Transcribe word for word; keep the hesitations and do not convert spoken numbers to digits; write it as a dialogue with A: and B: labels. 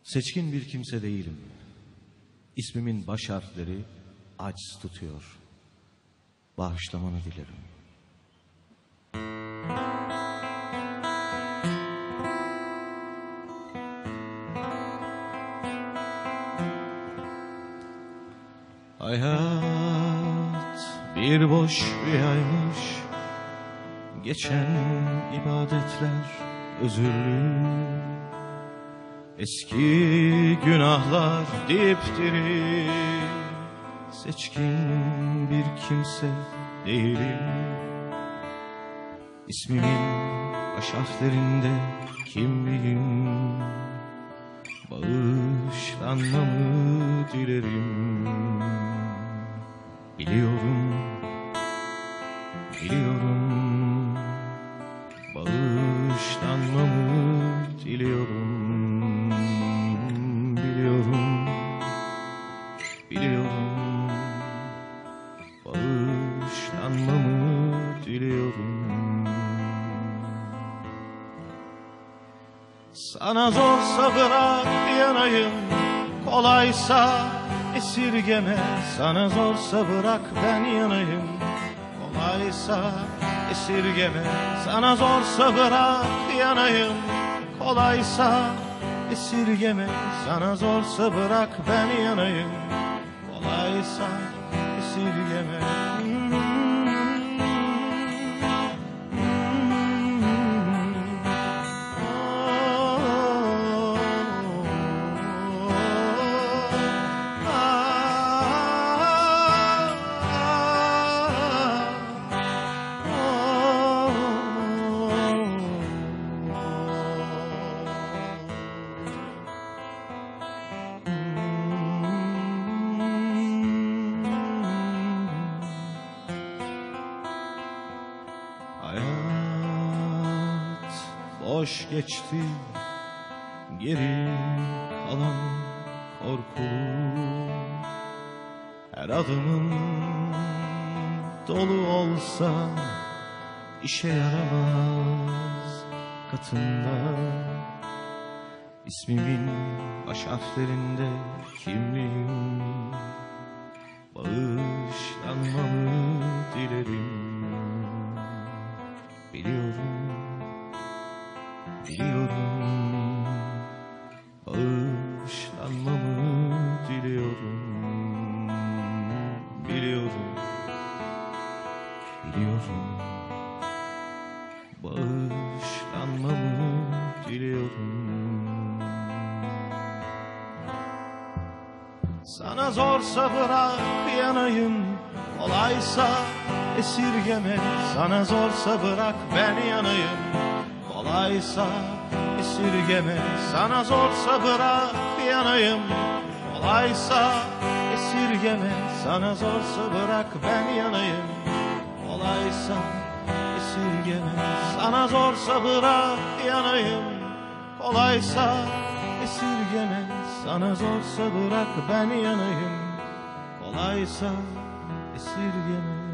A: Seçkin bir kimse değilim. İsmimin baş harfleri aciz tutuyor. Bağışlamanı dilerim. Hayat bir boş rüyaymış, geçen ibadetler özürlü, eski günahlar dipdiri. Seçkin bir kimse değilim. İsmimin baş harflerinde kimliğim, bağışlanmamı dilerim. Biliyorum, biliyorum, bağışlanmamı diliyorum. Biliyorum, biliyorum, bağışlanmamı diliyorum. Sana zorsa bırak yanayım, kolaysa esirgeme. Sana zorsa bırak ben yanayım, kolaysa esirgeme. Sana zorsa bırak yanayım, kolaysa esirgeme. Sana zorsa bırak ben yanayım, kolaysa esirgeme. Hayat boş geçti, geri kalan korkulu. Her adımın dolu olsa işe yaramaz katında. İsmimin baş harflerinde kimliğim, bağışlanmamı dilerim. Biliyorum, biliyorum, bağışlanmamı diliyorum. Biliyorum, biliyorum, bağışlanmamı diliyorum. Sana zorsa bırak yanayım, kolaysa esirgeme. Sana zorsa bırak ben yanayım, kolaysa esirgeme. Sana zorsa bırak yanayım, kolaysa esirgeme. Sana zorsa bırak ben yanayım, kolaysa esirgeme. Sana zorsa bırak yanayım, kolaysa esirgeme. Sana zorsa bırak ben yanayım, kolaysa esirgeme.